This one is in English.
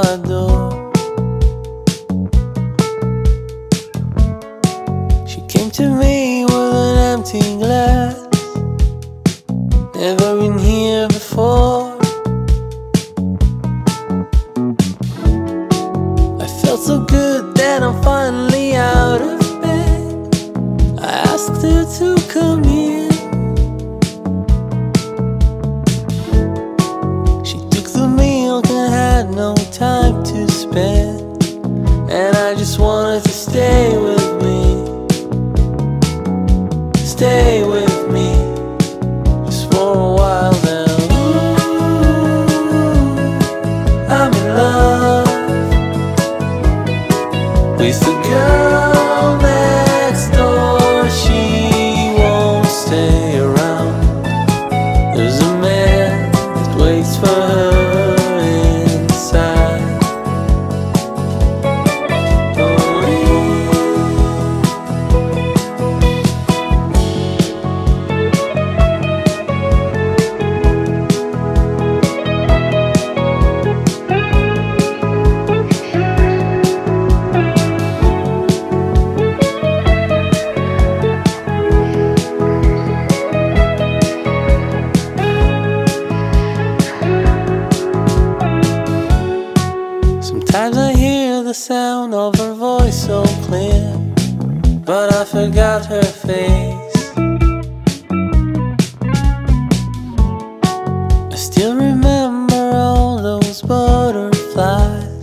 my door. She came to me with an empty glass. Never been here before. I felt so good that I'm finally out of bed. I asked her to come here. She took the milk and had no time to spend, and I just wanted to stay with me. Stay with me just for a while now. Ooh, I'm in love with the girl next door. She won't stay around. There's a man that waits for her inside. Sometimes I hear the sound of her voice so clear, but I forgot her face. I still remember all those butterflies